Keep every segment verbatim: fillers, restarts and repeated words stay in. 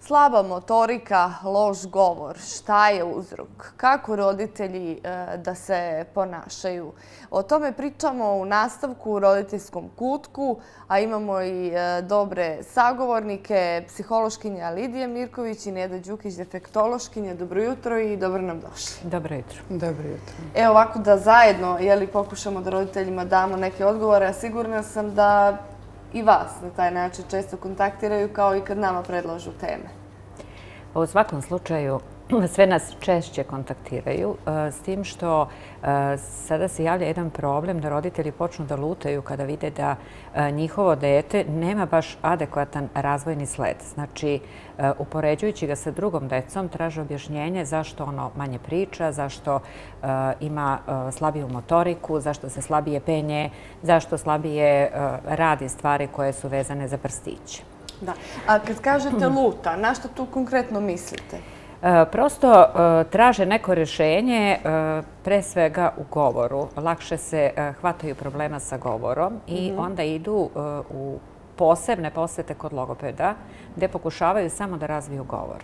Slaba motorika, loš govor, šta je uzrok? Kako roditelji da se ponašaju? O tome pričamo u nastavku u roditeljskom kutku, a imamo i dobre sagovornike, psihološkinja Lidija Mirković i Neda Đukić, defektološkinja. Dobro jutro i dobro nam došli. Dobro jutro. Dobro jutro. Evo ovako da zajedno pokušamo da roditeljima damo neke odgovore, a sigurna sam da i vas na taj način često kontaktiraju kao i kad nama predlažu teme. U svakom slučaju sve nas češće kontaktiraju, s tim što sada se javlja jedan problem da roditelji počnu da lutaju kada vide da njihovo dete nema baš adekvatan razvojni sled. Znači, upoređujući ga sa drugom decom, traže objašnjenje zašto ono manje priča, zašto ima slabiju motoriku, zašto se slabije penje, zašto slabije radi stvari koje su vezane za prstiće. Da. A kad kažete luta, na što tu konkretno mislite? Prosto traže neko rješenje, pre svega u govoru. Lakše se hvataju problema sa govorom i onda idu u posebne posete kod logopeda gde pokušavaju samo da razviju govor.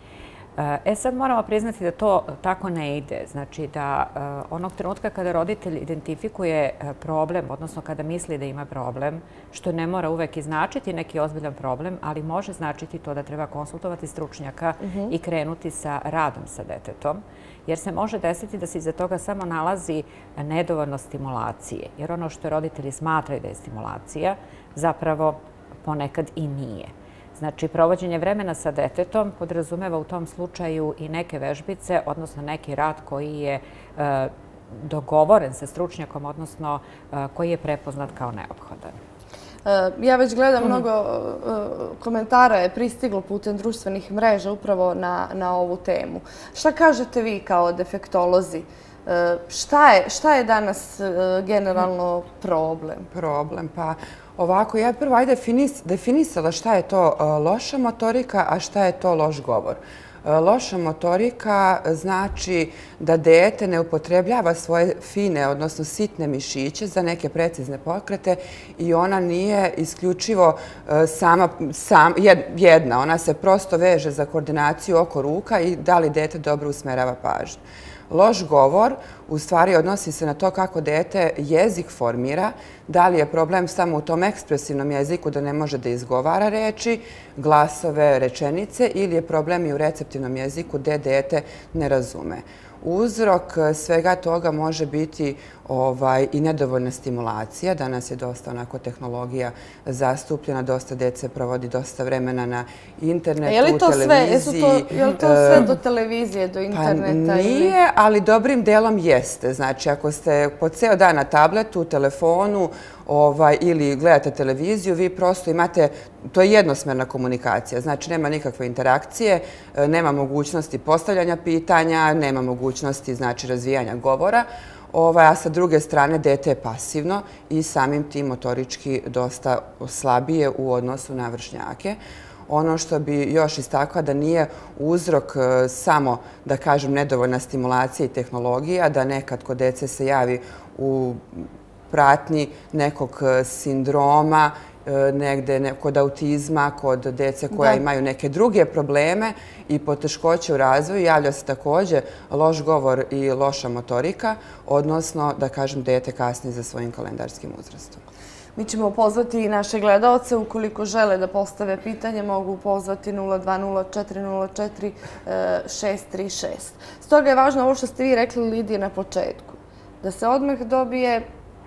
E sad moramo priznati da to tako ne ide. Znači da onog trenutka kada roditelj identifikuje problem, odnosno kada misli da ima problem, što ne mora uvek i značiti neki ozbiljan problem, ali može značiti to da treba konsultovati stručnjaka i krenuti sa radom sa detetom, jer se može desiti da se iza toga samo nalazi nedovoljno stimulacije. Jer ono što roditelji smatraju da je stimulacija, zapravo ponekad i nije. Znači, provođenje vremena sa detetom podrazumeva u tom slučaju i neke vežbice, odnosno neki rad koji je dogovoren sa stručnjakom, odnosno koji je prepoznat kao neophodan. Ja već gledam, mnogo komentara je pristiglo putem društvenih mreža upravo na ovu temu. Šta kažete vi kao defektolozi? Šta je danas generalno problem? Problem, pa ovako, ja prvo ajde definisala šta je to loša motorika, a šta je to loš govor. Loša motorika znači da dete ne upotrebljava svoje fine, odnosno sitne mišiće za neke precizne pokrete i ona nije isključivo sama jedna. Ona se prosto veže za koordinaciju oko ruka i da li dete dobro usmerava pažnju. Loš govor u stvari odnosi se na to kako dete jezik formira, da li je problem samo u tom ekspresivnom jeziku da ne može da izgovara reči, glasove, rečenice ili je problem i u receptivnom jeziku gde dete ne razume. Uzrok svega toga može biti i nedovoljna stimulacija. Danas je dosta onako tehnologija zastupljena, dosta dece provodi dosta vremena na internetu, televiziji. Je li to sve do televizije, do interneta? Pa nije, ali dobrim delom jeste. Znači, ako ste po ceo dan na tabletu, telefonu ili gledate televiziju, vi prosto imate, to je jednosmerna komunikacija. Znači, nema nikakve interakcije, nema mogućnosti postavljanja pitanja, nema mogućnosti razvijanja govora, a sa druge strane dete je pasivno i samim tim motorički dosta slabije u odnosu na vršnjake. Ono što bi još istakla da nije uzrok samo, da kažem, nedovoljna stimulacija i tehnologija, da nekad kod dece se javi u pratnji nekog sindroma, negde kod autizma, kod dece koja imaju neke druge probleme i poteškoće u razvoju, javlja se također loš govor i loša motorika, odnosno, da kažem, dete kasni za svojim kalendarskim uzrastom. Mi ćemo pozvati i naše gledalce. Ukoliko žele da postave pitanje, mogu pozvati nula dva nula četiri nula četiri šest tri šest. Stoga je važno ovo što ste vi rekli, Lidija, na početku, da se odmah dobije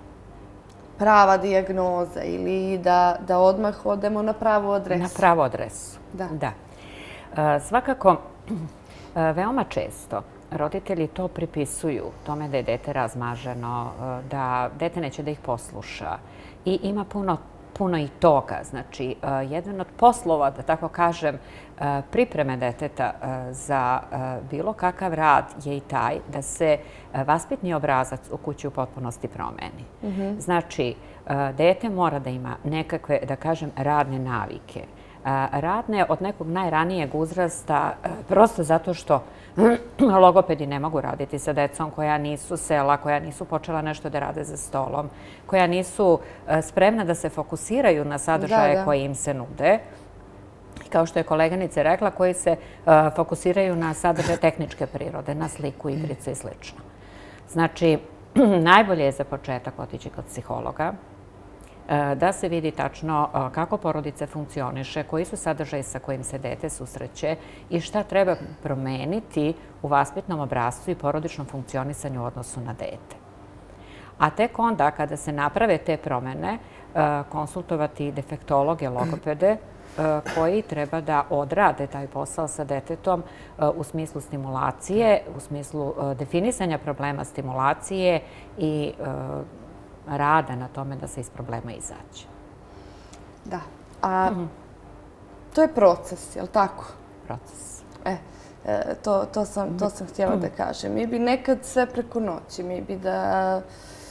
prava dijagnoza ili da odmah odemo na pravu adresu. Na pravu adresu, da. Svakako, veoma često roditelji to pripisuju tome da je dete razmaženo, da dete neće da ih posluša i ima puno i toga. Znači, jedan od poslova, da tako kažem, pripreme deteta za bilo kakav rad je i taj da se vaspitni obrazac u kući u potpunosti promeni. Znači, dete mora da ima nekakve, da kažem, radne navike. Radne od nekog najranijeg uzrasta, prosto zato što logopedi ne mogu raditi sa decom koja nisu sela, koja nisu počela nešto da rade za stolom, koja nisu spremna da se fokusiraju na sadržaje koje im se nude. kao što je koleganica rekla, koji se fokusiraju na sadržaj tehničke prirode, na sliku, igrice i sl. Znači, najbolje je za početak otići kod psihologa, da se vidi tačno kako porodica funkcioniše, koji su sadržaji sa kojim se dete susreće i šta treba promeniti u vaspitnom obrascu i porodičnom funkcionisanju u odnosu na dete. A tek onda, kada se naprave te promene, konsultovati defektologe, logopede, koji treba da odrade taj posao sa detetom u smislu stimulacije, u smislu definisanja problema stimulacije i rada na tome da se iz problema izađe. Da. A to je proces, je li tako? Proces. E, to sam htjela da kažem. Mi bi nekad sve preko noći, mi bi da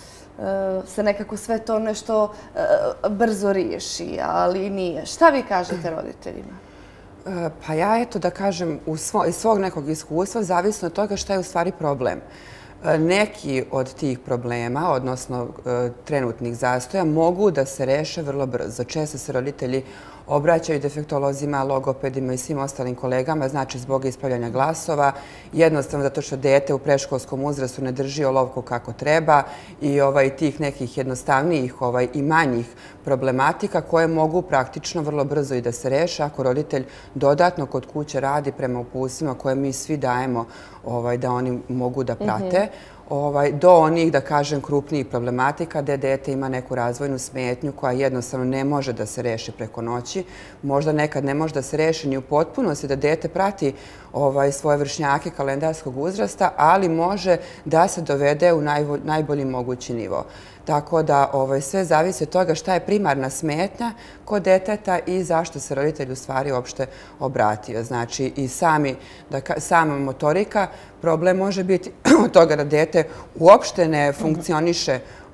se nekako sve to nešto brzo riješi, ali nije. Šta vi kažete roditeljima? Pa ja, eto da kažem, iz svog nekog iskustva, zavisno od toga šta je u stvari problem. Neki od tih problema, odnosno trenutnih zastoja, mogu da se reše vrlo brzo. Često se roditelji obraćaju defektolozima, logopedima i svim ostalim kolegama, znači zbog ispravljanja glasova, jednostavno zato što dete u predškolskom uzrastu ne drži olovku kako treba i tih nekih jednostavnijih i manjih problematika koje mogu praktično vrlo brzo i da se reše ako roditelj dodatno kod kuće radi prema uputstvima koje mi svi dajemo da oni mogu da prate, do onih, da kažem, krupnijih problematika gde dete ima neku razvojnu smetnju koja jednostavno ne može da se reši preko noći. Možda nekad ne može da se reši ni u potpunosti da dete prati svoje vršnjake kalendarskog uzrasta, ali može da se dovede u najbolji mogući nivo. Tako da sve zavisi od toga šta je primarna smetnja kod deteta i zašto se roditelj u stvari uopšte obratio. Znači i sama motorika, problem može biti od toga da dete uopšte ne funkcioniše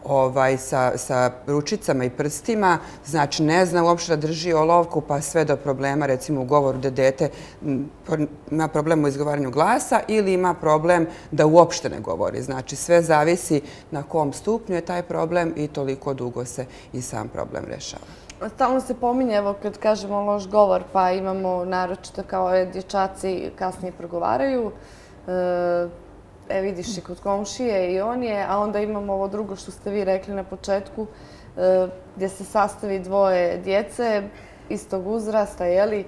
sa ručicama i prstima, znači ne zna uopšte da drži olovku, pa sve do problema, recimo u govoru da dete ima problem u izgovaranju glasa ili ima problem da uopšte ne govori. Znači sve zavisi na kom stupnju je taj problem i toliko dugo se i sam problem rešava. Stalno se pominje, evo kad kažemo loš govor, pa imamo naročito kao dječaci kasnije progovaraju, e vidiš i kod komšije i on je, a onda imamo ovo drugo što ste vi rekli na početku, gdje se sastavi dvoje djece istog uzrasta, jeli,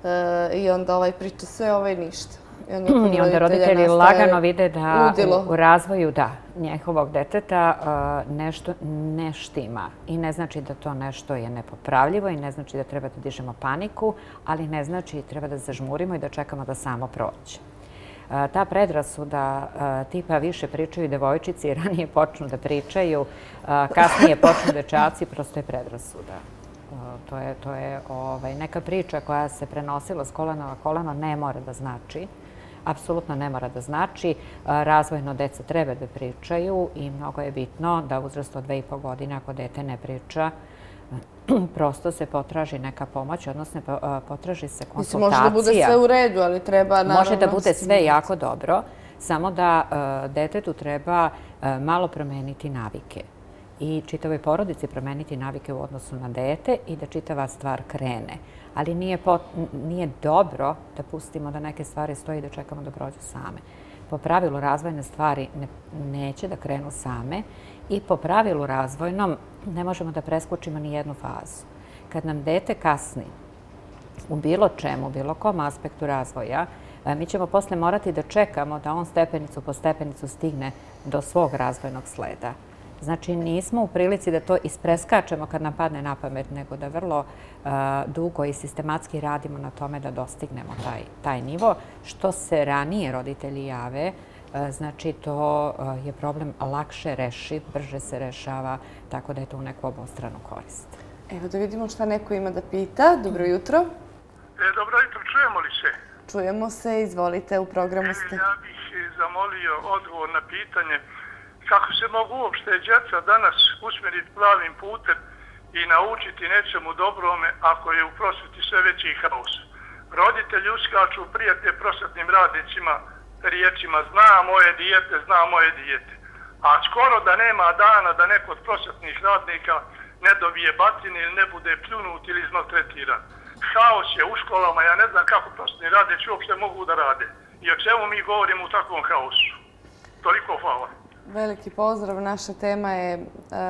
i onda ovaj priča sve, ovaj ništa. I onda roditelji lagano vide da u razvoju, da, njihovog deteta nešto ne štima. I ne znači da to nešto je nepopravljivo i ne znači da treba da dižemo paniku, ali ne znači da treba da zažmurimo i da čekamo da samo prođe. Ta predrasuda tipa više pričaju devojčici i ranije počnu da pričaju, kasnije počnu dečaci, prosto je predrasuda. To je neka priča koja se prenosila s kolena na koleno, ne mora da znači. Apsolutno ne mora da znači. Razvojno deca treba da pričaju i mnogo je bitno da u uzrastu od dve i po godine ako dete ne priča, prosto se potraži neka pomoć, odnosno potraži se konsultacija. Može da bude sve u redu, ali treba naravno... Može da bude sve jako dobro, samo da detetu treba malo promeniti navike i čitavoj porodici promeniti navike u odnosu na dete i da čitava stvar krene. Ali nije dobro da pustimo da neke stvari stoji i da čekamo da prođu same. Po pravilu razvojne stvari neće da krenu same i po pravilu razvojnom ne možemo da preskočimo ni jednu fazu. Kad nam dete kasni u bilo čemu, bilo kom aspektu razvoja, mi ćemo posle morati da čekamo da on stepenicu po stepenicu stigne do svog razvojnog sleda. Znači, nismo u prilici da to ispreskačemo kad nam padne na pamet, nego da vrlo dugo i sistematski radimo na tome da dostignemo taj nivo. Što se ranije roditelji jave, znači to je problem lakše rešiv, brže se rešava, tako da je to u neku obostranu korist. Evo da vidimo šta neko ima da pita. Dobro jutro. Dobro jutro, čujemo li se? Čujemo se, izvolite, u programu ste. Ja bih zamolio odgovor na pitanje kako se mogu uopšte djeca danas usmjeriti pravim putem i naučiti nečemu dobrome ako je u prosveti sve veći haos. Roditelji uskaču prijatelje prosvetnim radnicima riječima zna moje dijete, zna moje dijete. A skoro da nema dana da neko od prosvetnih radnika ne dobije batine ili ne bude pljunut ili izmaltretiran. haos je u školama, ja ne znam kako prosvetni radnici uopšte mogu da rade. I o čemu mi govorimo u takvom haosu. Toliko hvala. Veliki pozdrav. Naša tema je e,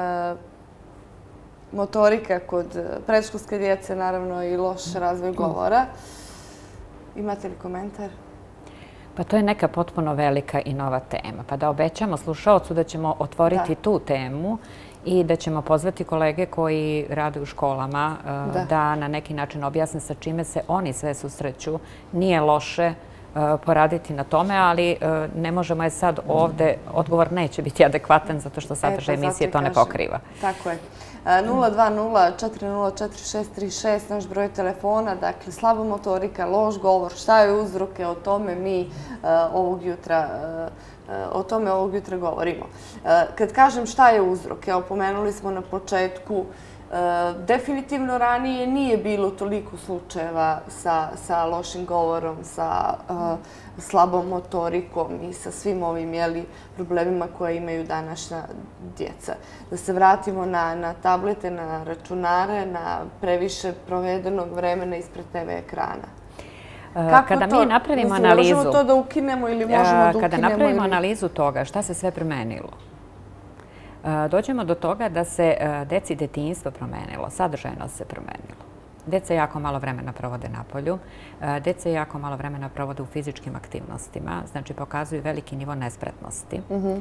motorika kod predškolske djece, naravno i loš razvoj govora. Imate li komentar? Pa to je neka potpuno velika i nova tema. Pa da obećamo slušaocu da ćemo otvoriti tu temu i da ćemo pozvati kolege koji rade u školama da na neki način objasne sa čime se oni sve susreću. Nije loše poraditi na tome, ali ne možemo je sad ovde, odgovor neće biti adekvatan zato što sadržaj emisije to ne pokriva. Tako je. nula dva nula četiri nula četiri šest tri šest, naš broj telefona, dakle slaba motorika, loš govor, šta je uzroke, o tome mi ovog jutra o tome ovog jutra govorimo. Kad kažem šta je uzrok, evo pomenuli smo na početku, definitivno ranije nije bilo toliko slučajeva sa lošim govorom, sa slabom motorikom i sa svim ovim problemima koje imaju današnja djeca. Da se vratimo na tablete, na računare, na previše provedenog vremena ispred te ve ekrana. Kada mi napravimo analizu... Možemo to da ukinemo ili možemo da ukinemo... Kada napravimo analizu toga šta se sve promenilo, dođemo do toga da se deci detinjstvo promenilo, sadržajno se promenilo. Deca jako malo vremena provode na polju, deca jako malo vremena provode u fizičkim aktivnostima, znači pokazuju veliki nivo nespretnosti.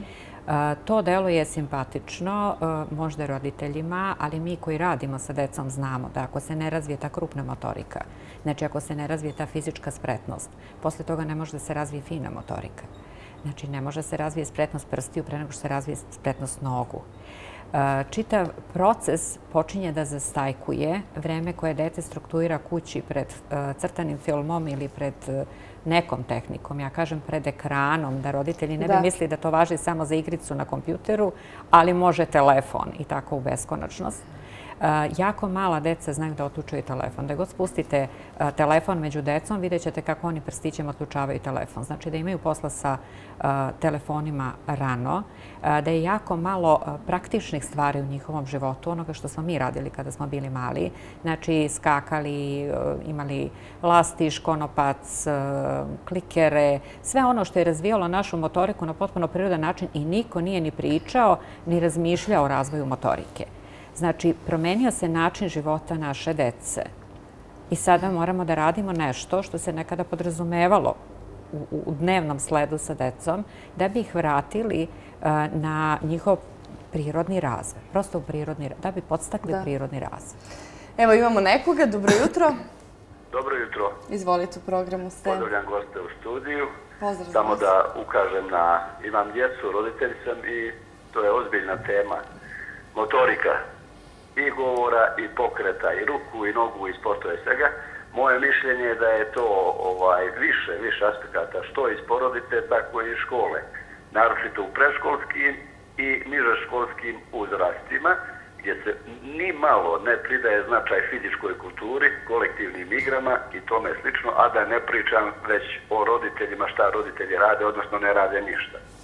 To deluje simpatično, možda roditeljima, ali mi koji radimo sa decom znamo da ako se ne razvije ta krupna motorika, znači ako se ne razvije ta fizička spretnost, posle toga ne može da se razvije fina motorika. Znači, ne može se razvije spretnost prstiju pre nego što se razvije spretnost nogu. Čitav proces počinje da zastajkuje vreme koje dete struktuira kući pred crtanim filmom ili pred nekom tehnikom. Ja kažem pred ekranom, da roditelji ne bi mislili da to važi samo za igricu na kompjuteru, ali može telefon i tako u beskonačnost. Jako mala deca znaju da otključaju telefon. Da god spustite telefon među decom, vidjet ćete kako oni prstićem otključavaju telefon. Znači da imaju posla sa telefonima rano, da je jako malo praktičnih stvari u njihovom životu, onoga što smo mi radili kada smo bili mali. Znači skakali, imali lastiš, konopac, klikere, sve ono što je razvijalo našu motoriku na potpuno prirodan način i niko nije ni pričao ni razmišljao o razvoju motorike. Znači, promenio se način života naše dece i sada moramo da radimo nešto što se nekada podrazumevalo u dnevnom sledu sa decom, da bi ih vratili na njihov prirodni razvoj. Prosto u prirodni razvoj, da bi podstakli prirodni razvoj. Evo imamo nekoga, dobro jutro. Dobro jutro. Izvolite u programu ste. Pozdravljam goste u studiju. Pozdrav. Samo da ukažem na, imam djecu, roditelj sam i to je ozbiljna tema. Motorika i govora, i pokreta, i ruku, i nogu, i sportova i svega. Moje mišljenje je da je to ovaj, više, više aspekata, što iz porodice, tako i iz škole. Naročito u predškolskim i nižeškolskim uzrastima, gdje se ni malo ne pridaje značaj fizičkoj kulturi, kolektivnim igrama i tome slično, a da ne pričam već o roditeljima, šta roditelji rade, odnosno ne rade ništa. E,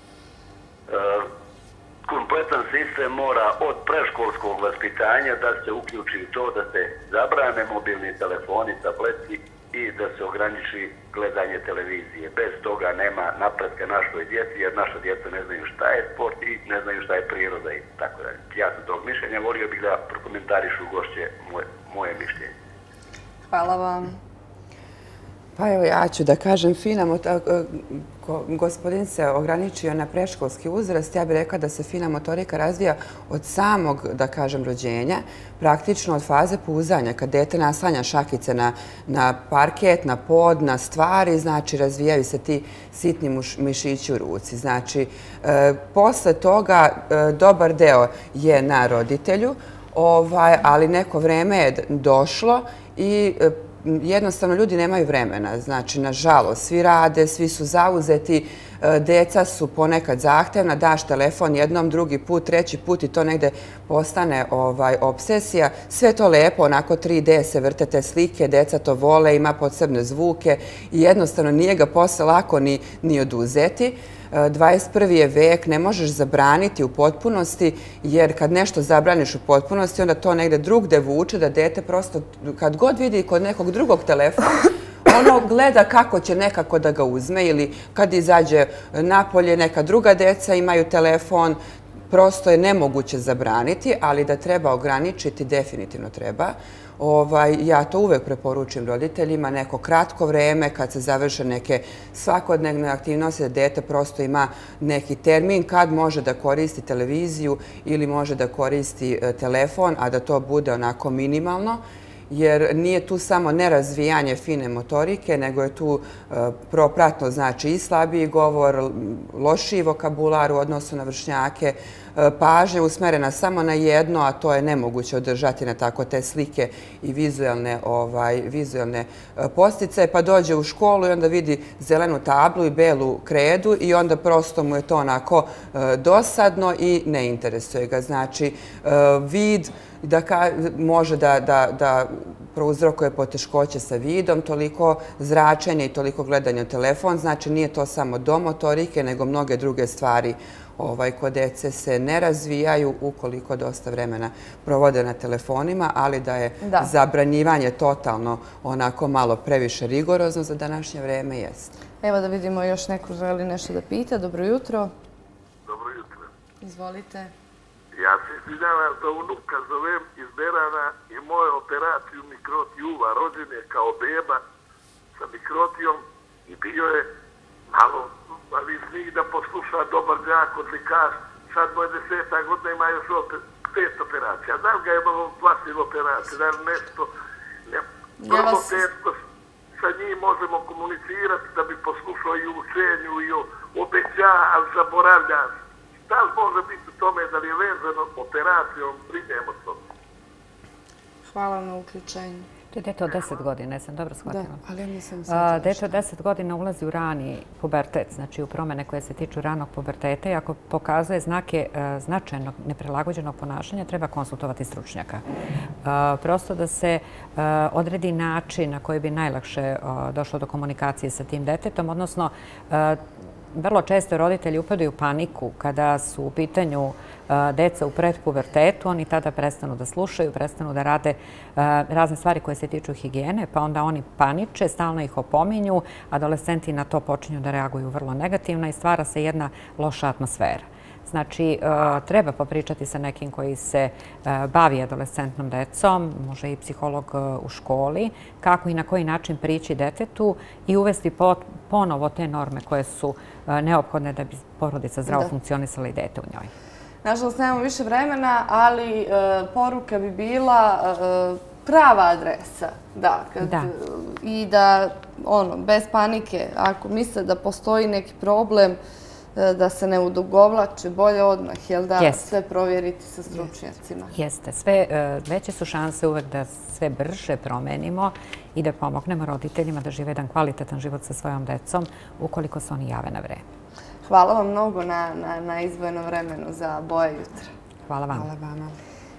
kompletan sistem mora od predškolskog vaspitanja da se uključi to da se zabrane mobilni telefoni, tableti i da se ograniči gledanje televizije. Bez toga nema napretka našoj djeci, jer naša djeca ne znaju šta je sport i ne znaju šta je priroda i tako dalje. Ja sam tog mišljenja, volio bih da prokomentarišu gošće moje, moje mišljenje. Hvala vam. Pa evo ja ću da kažem, fina gospodin se ograničio na predškolski uzrast. Ja bih rekla da se fina motorika razvija od samog, da kažem, rođenja, praktično od faze puzanja, kad dete naslanja šakice na, na parket, na pod, na stvari, znači razvijaju se ti sitni muš, mišići u ruci. Znači, e, posle toga e, dobar deo je na roditelju, ovaj, ali neko vreme je došlo i e, jednostavno ljudi nemaju vremena, znači nažalost svi rade, svi su zauzeti, deca su ponekad zahtevna, daš telefon jednom, drugi put, treći put i to negde postane ovaj, obsesija. Sve to lepo, onako tri D se vrte te slike, deca to vole, ima posebne zvuke i jednostavno nije ga posle lako ni, ni oduzeti. dvadeset prvi je vek, ne možeš zabraniti u potpunosti, jer kad nešto zabraniš u potpunosti, onda to negde drugde vuče da dete prosto, kad god vidi kod nekog drugog telefona, ono gleda kako će nekako da ga uzme, ili kad izađe napolje, neka druga deca imaju telefon, prosto je nemoguće zabraniti, ali da treba ograničiti, definitivno treba. Ja to uvek preporučujem roditeljima, neko kratko vreme, kad se završe neke svakodnevne aktivnosti, da dete prosto ima neki termin kad može da koristi televiziju ili može da koristi telefon, a da to bude onako minimalno, jer nije tu samo nerazvijanje fine motorike, nego je tu propratno, znači i slabiji govor, lošiji vokabular u odnosu na vršnjake, pažnja usmerena samo na jedno, a to je nemoguće održati na tako te slike i vizualne posticaje, pa dođe u školu i onda vidi zelenu tablu i belu kredu i onda prosto mu je to onako dosadno i ne interesuje ga. Znači, vid može da prouzrokuje poteškoće sa vidom, toliko zračenja i toliko gledanja u telefon. Znači, nije to samo do motorike, nego mnoge druge stvari kod dece se ne razvijaju ukoliko dosta vremena provode na telefonima, ali da je zabranjivanje totalno onako malo previše rigorozno za današnje vreme, jeste. Evo da vidimo još neko želi nešto da pita. Dobro jutro. Dobro jutro. Izvolite. Ja se izvinjavam za unuka, zovem iz Berana i moju operaciju mikrotijuma. Rođen je kao beba sa mikrotijom i bio je malo viznih da posluša dobar đak, odlikaš. Sad mu je deseta godina, ima još pet operacija. Da li ga je malo plaćiv operacija, da li nešto vrlo teško sa njim možemo komunicirati da bi poslušao i u učenju i obeća, ali zaboravlja. Da li može biti u tome da li je vezano operacijom, brinemo to? Hvala na uključenju. To je dete od deset godina, jesam dobro shvatila. Da, ali ja nisam shvatila. Dete od deset godina ulazi u rani pubertet, znači u promene koje se tiču ranog puberteta i ako pokazuje znake značajnog neprilagođenog ponašanja, treba konsultovati stručnjaka. Prosto da se odredi način na koji bi najlakše došlo do komunikacije sa tim detetom, odnosno vrlo često roditelji upadaju u paniku kada su u pitanju deca u predpubertetu, oni tada prestanu da slušaju, prestanu da rade razne stvari koje se tiču higijene, pa onda oni paniče, stalno ih opominju, adolescenti na to počinju da reaguju vrlo negativno i stvara se jedna loša atmosfera. Znači, treba popričati sa nekim koji se bavi adolescentnom decom, može i psiholog u školi, kako i na koji način prići detetu i uvesti ponovo te norme koje su neophodne da bi porodica zdravo funkcionisala i dete u njoj. Nažalost, nemamo više vremena, ali poruka bi bila prava adresa. I da, ono, bez panike, ako misle da postoji neki problem, da se ne udugovlače, bolje odmah, jel da, sve provjeriti sa stručnjacima. Jeste. Sve veće su šanse uvek da sve brže promenimo i da pomognemo roditeljima da žive jedan kvalitetan život sa svojom decom ukoliko se oni jave na vreme. Hvala vam mnogo na izdvojenom vremenu za Boje jutra. Hvala vam. Hvala vama.